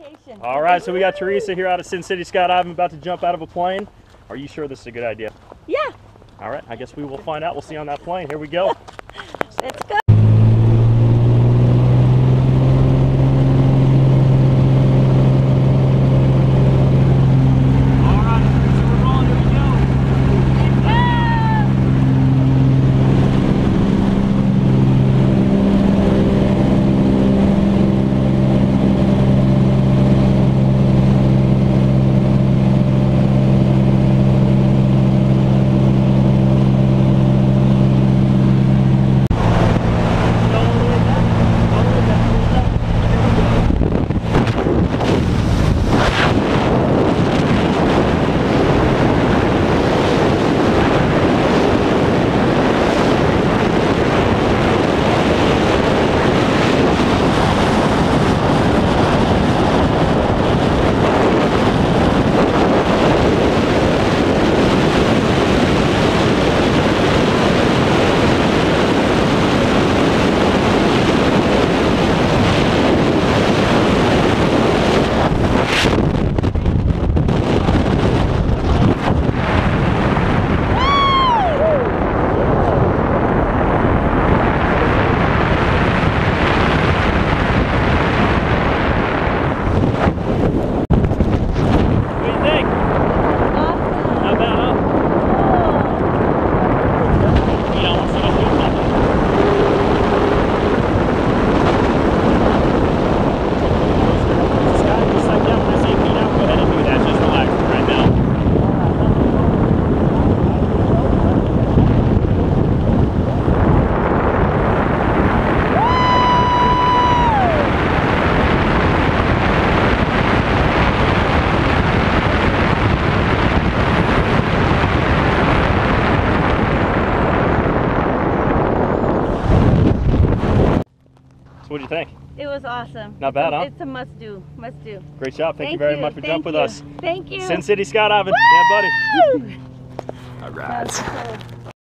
vacation. All right, so we got Teresa here out of Sin City Skydiving about to jump out of a plane. Are you sure this is a good idea? Yeah. All right, I guess we will find out. We'll see you on that plane. Here we go. Let's go. So what do you think? It was awesome. Not bad, huh? It's a must do. Must do. Great job. Thank you very much for jumping with us. Thank you. Sin City Skydiving. Woo! Yeah, buddy. All right.